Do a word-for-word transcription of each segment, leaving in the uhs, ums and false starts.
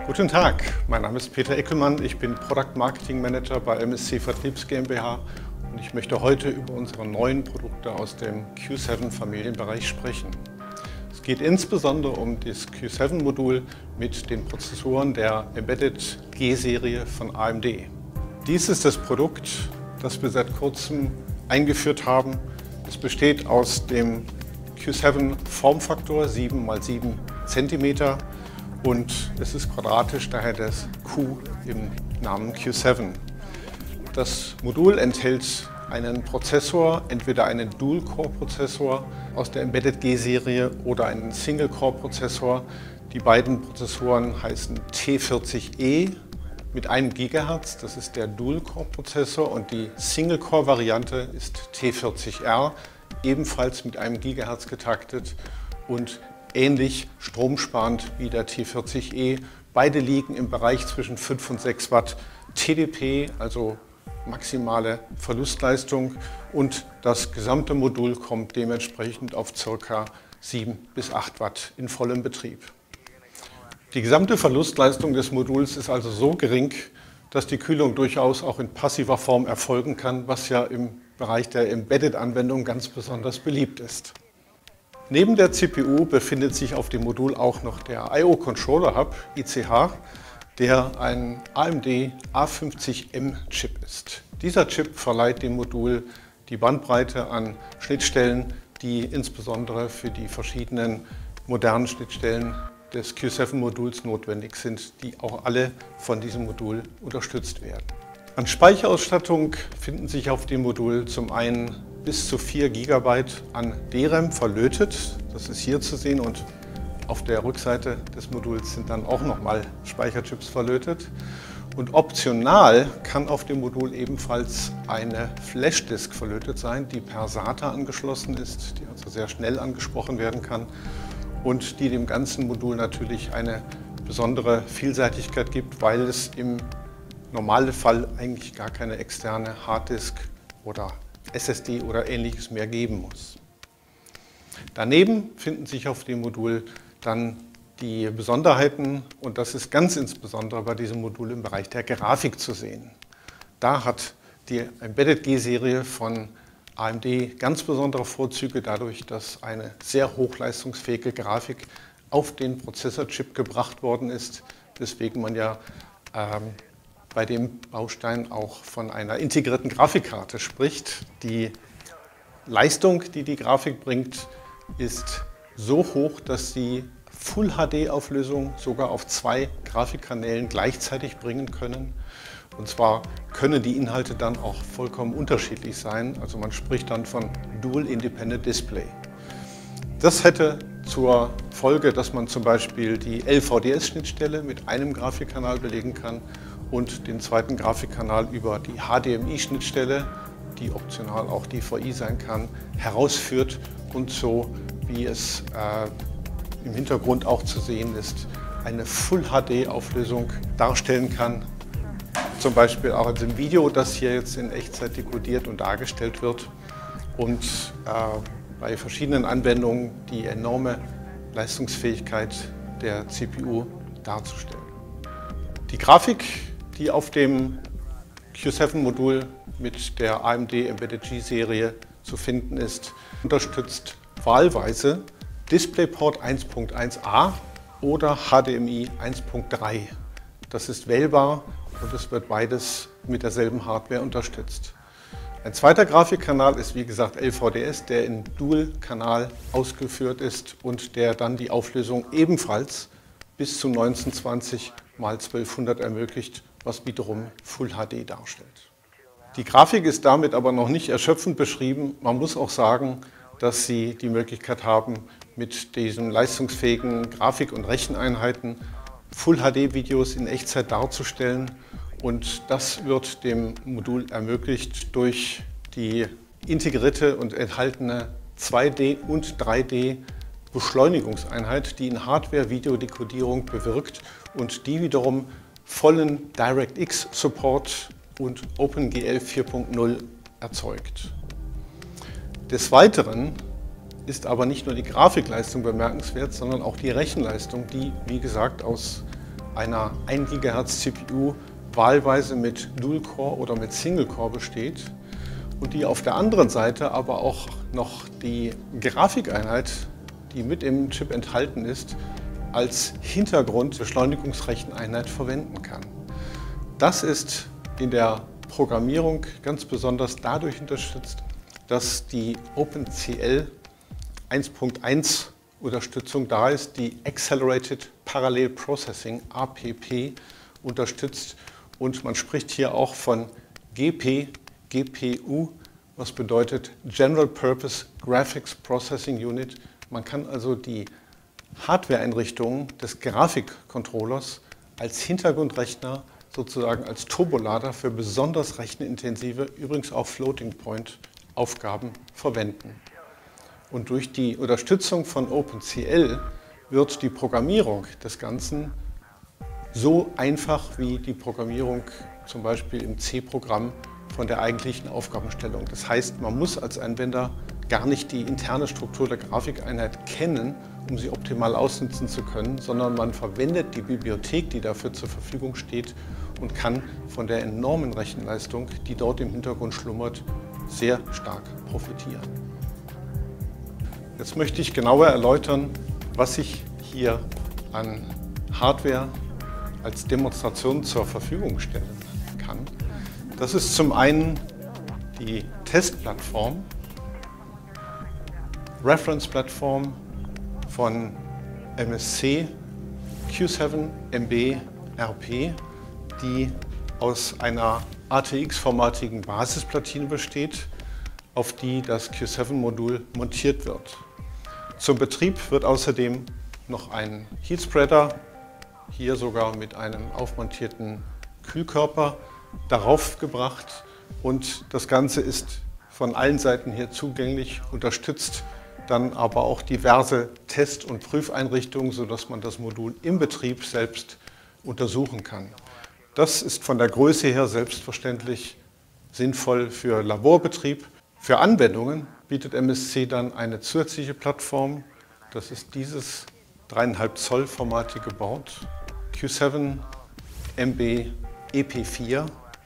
Guten Tag, mein Name ist Peter Eckelmann, ich bin Product Marketing Manager bei M S C Vertriebs GmbH und ich möchte heute über unsere neuen Produkte aus dem Q sieben Familienbereich sprechen. Es geht insbesondere um das Q sieben Modul mit den Prozessoren der Embedded G-Serie von A M D. Dies ist das Produkt, das wir seit kurzem eingeführt haben. Es besteht aus dem Q sieben Formfaktor sieben mal sieben Zentimeter und es ist quadratisch, daher das Q im Namen Q sieben. Das Modul enthält einen Prozessor, entweder einen Dual-Core-Prozessor aus der Embedded G-Serie oder einen Single-Core-Prozessor. Die beiden Prozessoren heißen T vierzig E mit einem Gigahertz, das ist der Dual-Core-Prozessor, und die Single-Core-Variante ist T vierzig R, ebenfalls mit einem Gigahertz getaktet und ähnlich stromsparend wie der T vierzig E. Beide liegen im Bereich zwischen fünf und sechs Watt T D P, also maximale Verlustleistung, und das gesamte Modul kommt dementsprechend auf ca. sieben bis acht Watt in vollem Betrieb. Die gesamte Verlustleistung des Moduls ist also so gering, dass die Kühlung durchaus auch in passiver Form erfolgen kann, was ja im Bereich der Embedded-Anwendung ganz besonders beliebt ist. Neben der C P U befindet sich auf dem Modul auch noch der I O Controller Hub I C H, der ein A M D A fünfzig M Chip ist. Dieser Chip verleiht dem Modul die Bandbreite an Schnittstellen, die insbesondere für die verschiedenen modernen Schnittstellen des Q sieben Moduls notwendig sind, die auch alle von diesem Modul unterstützt werden. An Speicherausstattung finden sich auf dem Modul zum einen bis zu vier Gigabyte an D RAM verlötet, das ist hier zu sehen, und auf der Rückseite des Moduls sind dann auch nochmal Speicherchips verlötet. Und optional kann auf dem Modul ebenfalls eine Flashdisk verlötet sein, die per SATA angeschlossen ist, die also sehr schnell angesprochen werden kann und die dem ganzen Modul natürlich eine besondere Vielseitigkeit gibt, weil es im normalen Fall eigentlich gar keine externe Harddisk oder S S D oder Ähnliches mehr geben muss. Daneben finden sich auf dem Modul dann die Besonderheiten, und das ist ganz insbesondere bei diesem Modul im Bereich der Grafik zu sehen. Da hat die Embedded G-Serie von A M D ganz besondere Vorzüge dadurch, dass eine sehr hochleistungsfähige Grafik auf den Prozessorchip gebracht worden ist, weswegen man ja ähm, bei dem Baustein auch von einer integrierten Grafikkarte spricht. Die Leistung, die die Grafik bringt, ist so hoch, dass sie Full H D-Auflösung sogar auf zwei Grafikkanälen gleichzeitig bringen können. Und zwar können die Inhalte dann auch vollkommen unterschiedlich sein. Also man spricht dann von Dual Independent Display. Das hätte zur Folge, dass man zum Beispiel die L V D S-Schnittstelle mit einem Grafikkanal belegen kann und den zweiten Grafikkanal über die H D M I-Schnittstelle, die optional auch D V I sein kann, herausführt und so, wie es äh, im Hintergrund auch zu sehen ist, eine Full H D-Auflösung darstellen kann. Zum Beispiel auch in dem Video, das hier jetzt in Echtzeit dekodiert und dargestellt wird, und äh, bei verschiedenen Anwendungen die enorme Leistungsfähigkeit der C P U darzustellen. Die Grafik, die auf dem Q sieben Modul mit der A M D Embedded G-Serie zu finden ist, unterstützt wahlweise DisplayPort eins Punkt eins a oder H D M I eins Punkt drei. Das ist wählbar und es wird beides mit derselben Hardware unterstützt. Ein zweiter Grafikkanal ist wie gesagt L V D S, der in Dual-Kanal ausgeführt ist und der dann die Auflösung ebenfalls bis zu neunzehnhundertzwanzig mal zwölfhundert ermöglicht, was wiederum Full H D darstellt. Die Grafik ist damit aber noch nicht erschöpfend beschrieben. Man muss auch sagen, dass Sie die Möglichkeit haben, mit diesen leistungsfähigen Grafik- und Recheneinheiten Full H D-Videos in Echtzeit darzustellen. Und das wird dem Modul ermöglicht durch die integrierte und enthaltene zwei D- und drei D-Beschleunigungseinheit, die in Hardware-Videodekodierung bewirkt und die wiederum vollen DirectX-Support und OpenGL vier Punkt null erzeugt. Des Weiteren ist aber nicht nur die Grafikleistung bemerkenswert, sondern auch die Rechenleistung, die, wie gesagt, aus einer ein Gigahertz C P U wahlweise mit Dual-Core oder mit Single-Core besteht und die auf der anderen Seite aber auch noch die Grafikeinheit, die mit im Chip enthalten ist, als Hintergrundbeschleunigungsrecheneinheit verwenden kann. Das ist in der Programmierung ganz besonders dadurch unterstützt, dass die OpenCL eins Punkt eins Unterstützung da ist, die Accelerated Parallel Processing, A P P, unterstützt. Und man spricht hier auch von G P, G P U, was bedeutet General Purpose Graphics Processing Unit. Man kann also die Hardware-Einrichtungen des Grafikcontrollers als Hintergrundrechner, sozusagen als Turbolader für besonders rechenintensive, übrigens auch Floating-Point-Aufgaben verwenden. Und durch die Unterstützung von OpenCL wird die Programmierung des Ganzen so einfach wie die Programmierung zum Beispiel im C-Programm von der eigentlichen Aufgabenstellung. Das heißt, man muss als Anwender gar nicht die interne Struktur der Grafikeinheit kennen, um sie optimal ausnutzen zu können, sondern man verwendet die Bibliothek, die dafür zur Verfügung steht und kann von der enormen Rechenleistung, die dort im Hintergrund schlummert, sehr stark profitieren. Jetzt möchte ich genauer erläutern, was ich hier an Hardware als Demonstration zur Verfügung stellen kann. Das ist zum einen die Testplattform, Reference-Plattform von M S C Q sieben M B R P, die aus einer A T X-formatigen Basisplatine besteht, auf die das Q sieben Modul montiert wird. Zum Betrieb wird außerdem noch ein Heatspreader, hier sogar mit einem aufmontierten Kühlkörper, darauf gebracht und das Ganze ist von allen Seiten hier zugänglich, unterstützt dann aber auch diverse Test- und Prüfeinrichtungen, sodass man das Modul im Betrieb selbst untersuchen kann. Das ist von der Größe her selbstverständlich sinnvoll für Laborbetrieb. Für Anwendungen bietet M S C dann eine zusätzliche Plattform. Das ist dieses drei Komma fünf Zoll formatige Board, Q sieben M B E P vier.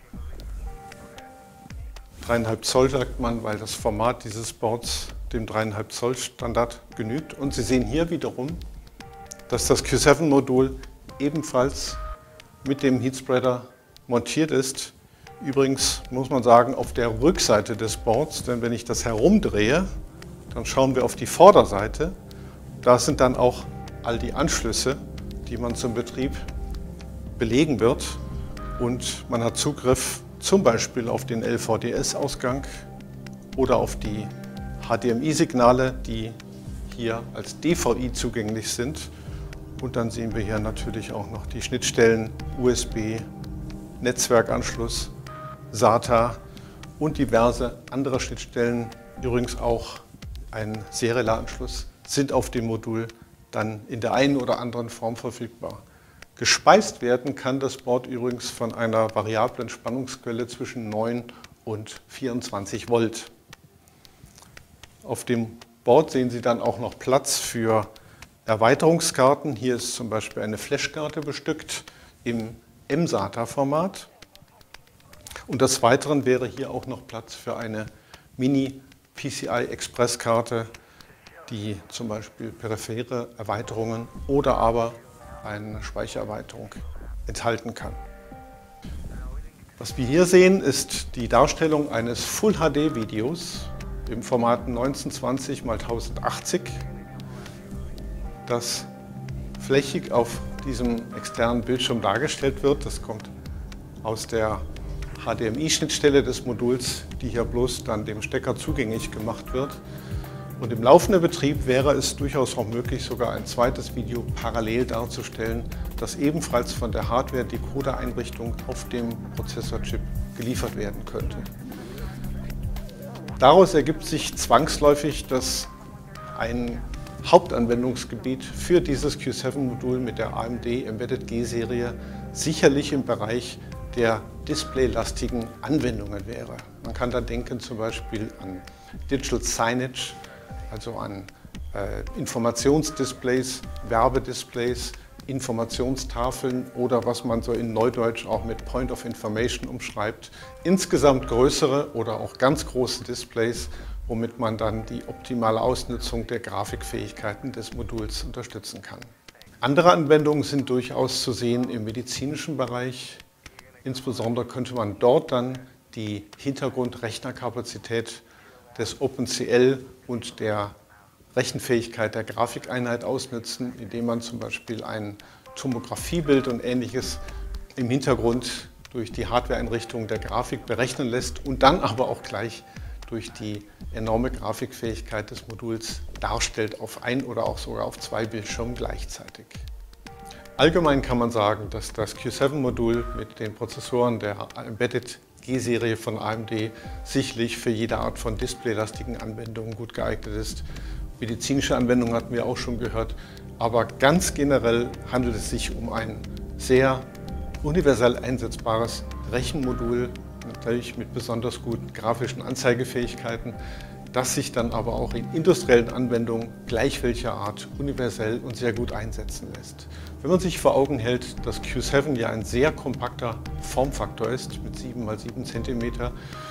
drei Komma fünf Zoll sagt man, weil das Format dieses Boards dem drei Komma fünf Zoll Standard genügt. Und Sie sehen hier wiederum, dass das Q sieben Modul ebenfalls mit dem Heatspreader montiert ist. Übrigens muss man sagen, auf der Rückseite des Boards, denn wenn ich das herumdrehe, dann schauen wir auf die Vorderseite. Da sind dann auch all die Anschlüsse, die man zum Betrieb belegen wird. Und man hat Zugriff zum Beispiel auf den L V D S-Ausgang oder auf die H D M I-Signale, die hier als D V I zugänglich sind. Und dann sehen wir hier natürlich auch noch die Schnittstellen U S B, Netzwerkanschluss, SATA und diverse andere Schnittstellen, übrigens auch ein serieller Anschluss, sind auf dem Modul dann in der einen oder anderen Form verfügbar. Gespeist werden kann das Board übrigens von einer variablen Spannungsquelle zwischen neun und vierundzwanzig Volt. Auf dem Board sehen Sie dann auch noch Platz für Erweiterungskarten. Hier ist zum Beispiel eine Flashkarte bestückt im M SATA-Format. Und des Weiteren wäre hier auch noch Platz für eine Mini-P C I-Express-Karte, die zum Beispiel periphere Erweiterungen oder aber eine Speichererweiterung enthalten kann. Was wir hier sehen, ist die Darstellung eines Full H D-Videos im Format neunzehnhundertzwanzig mal tausendachtzig, das flächig auf diesem externen Bildschirm dargestellt wird. Das kommt aus der H D M I-Schnittstelle des Moduls, die hier bloß dann dem Stecker zugänglich gemacht wird. Und im laufenden Betrieb wäre es durchaus auch möglich, sogar ein zweites Video parallel darzustellen, das ebenfalls von der Hardware-Decoder-Einrichtung auf dem Prozessorchip geliefert werden könnte. Daraus ergibt sich zwangsläufig, dass ein Hauptanwendungsgebiet für dieses Q sieben Modul mit der A M D Embedded G-Serie sicherlich im Bereich der displaylastigen Anwendungen wäre. Man kann da denken zum Beispiel an Digital Signage, also an äh, Informationsdisplays, Werbedisplays, Informationstafeln oder was man so in Neudeutsch auch mit Point of Information umschreibt. Insgesamt größere oder auch ganz große Displays, womit man dann die optimale Ausnutzung der Grafikfähigkeiten des Moduls unterstützen kann. Andere Anwendungen sind durchaus zu sehen im medizinischen Bereich. Insbesondere könnte man dort dann die Hintergrundrechnerkapazität des OpenCL und der Rechenfähigkeit der Grafikeinheit ausnutzen, indem man zum Beispiel ein Tomographiebild und Ähnliches im Hintergrund durch die Hardwareeinrichtung der Grafik berechnen lässt und dann aber auch gleich durch die enorme Grafikfähigkeit des Moduls darstellt auf ein oder auch sogar auf zwei Bildschirmen gleichzeitig. Allgemein kann man sagen, dass das Q sieben Modul mit den Prozessoren der Embedded G-Serie von A M D sicherlich für jede Art von displaylastigen Anwendungen gut geeignet ist. Medizinische Anwendungen hatten wir auch schon gehört, aber ganz generell handelt es sich um ein sehr universell einsetzbares Rechenmodul, natürlich mit besonders guten grafischen Anzeigefähigkeiten, das sich dann aber auch in industriellen Anwendungen gleich welcher Art universell und sehr gut einsetzen lässt. Wenn man sich vor Augen hält, dass Q sieben ja ein sehr kompakter Formfaktor ist mit sieben mal sieben Zentimeter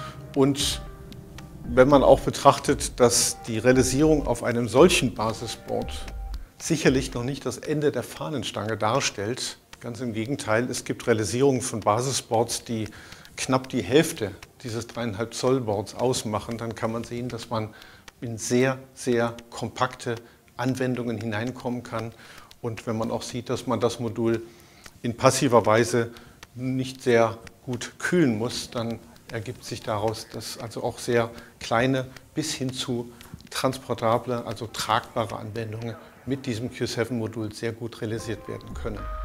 und wenn man auch betrachtet, dass die Realisierung auf einem solchen Basisboard sicherlich noch nicht das Ende der Fahnenstange darstellt, ganz im Gegenteil, es gibt Realisierungen von Basisboards, die knapp die Hälfte dieses dreieinhalb Zoll Boards ausmachen, dann kann man sehen, dass man in sehr, sehr kompakte Anwendungen hineinkommen kann. Und wenn man auch sieht, dass man das Modul in passiver Weise nicht sehr gut kühlen muss, dann ergibt sich daraus, dass also auch sehr kleine bis hin zu transportable, also tragbare Anwendungen mit diesem Q sieben Modul sehr gut realisiert werden können.